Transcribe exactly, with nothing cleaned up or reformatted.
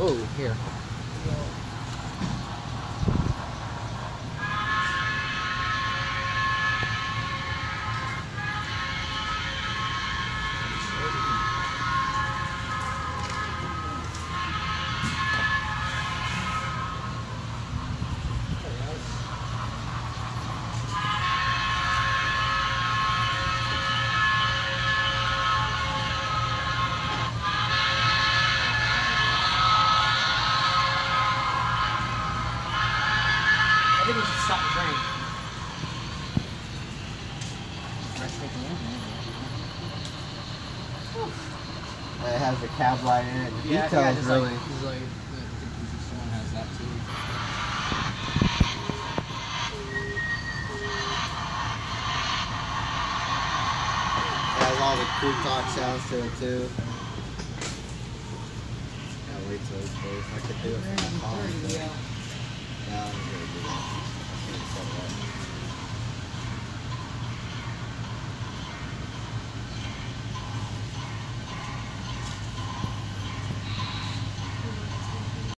Oh, here. I think we should stop and drink. It has a cab light in it. The Yeah, detail yeah, is just really. like, just like, someone has that too. It has all the cool talk sounds to it too. Can't wait till it's close. I could do it from my phone. So. Yeah. No, I'm gonna do that. I can't set it up.